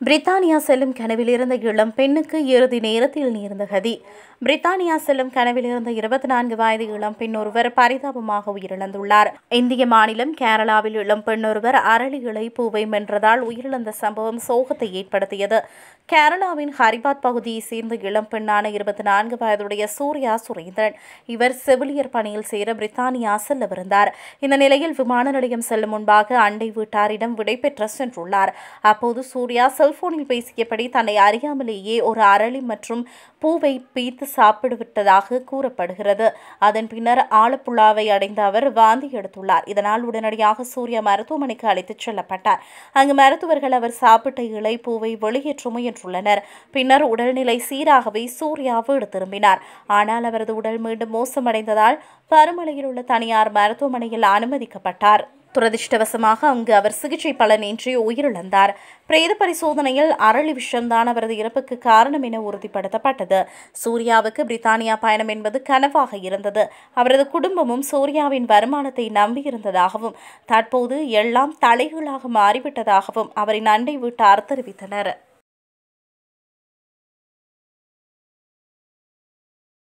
பிரித்தானியா செல்லும் கனவிலிருந்த இளம் பெண்ணுக்கு இறுதி நேரத்தில் நேர்ந்த கதி. பிரித்தானியா செல்லும் கனவிலிருந்த 24 வயது இளம் பெண் ஒருவர் பரிதாபமாக உயிரிழந்துள்ளார். இந்திய மாநிலம் கேரளாவில் இளம் பெண் ஒருவர் அரளி இலை பூவை மென்றதால் உயிரிழந்த சம்பவம் சோகத்தை ஏற்படுத்தியது. கேரளாவின் ஹரிபாத் பகுதியைச் சேர்ந்த இளம் பெண்ணான 24 வயதுடைய சூர்யா சுரேந்திரன். இவர் செவிலியர் பணியில் சேர பிரித்தானியா செல்லவிருந்தார். இந்த நிலையில் விமான நிலையம் செல்லும் முன்பாக அண்டை வீட்டாரிடம் விடைபெற்று சென்றுள்ளார். அப்போது சூர்யா செல்போனில் பேசியபடி தன்னை அறியாமலேயே ஒரு அரளி மற்றும் பூவை பீத்து சாப்பிட்டுவிட்டதாக கூறப்படுகிறது. அதன் பின்னர் ஆலப்புழாவை அடைந்த அவர் வாந்தி எடுத்துள்ளார். இதனால் உடனடியாக சூர்யா மருத்துவமனைக்கு அழைத்துச் செல்லப்பட்டார். அங்கு மருத்துவர்கள் அவர் சாப்பிட்ட இலை பூவை வெளியேற்ற முயன்றுள்ளனர். பின்னர் உடல்நிலை சீராகவே சூர்யா வீடு திரும்பினார். ஆனால் அவரது உடல் மீண்டும் மோசமடைந்ததால் பருமலையில் உள்ள தனியார் மருத்துவமனையில் அனுமதிக்கப்பட்டார். துரதிருஷ்டவசமாக அங்கு அவர் சிகிச்சை பலனின்றி உயிரிழந்தார். பிரேத பரிசோதனையில் அரளி விஷம்தான் அவரது இறப்புக்கு காரணம் என உறுதிப்படுத்தப்பட்டது. சூர்யாவுக்கு பிரித்தானியா பயணம் என்பது கனவாக இருந்தது. அவரது குடும்பமும் சூர்யாவின் வருமானத்தை நம்பியிருந்ததாகவும் தற்போது எல்லாம் தலைகீழாக மாறிவிட்டதாகவும் அவரின் அண்டை வீட்டார் தெரிவித்தனர்.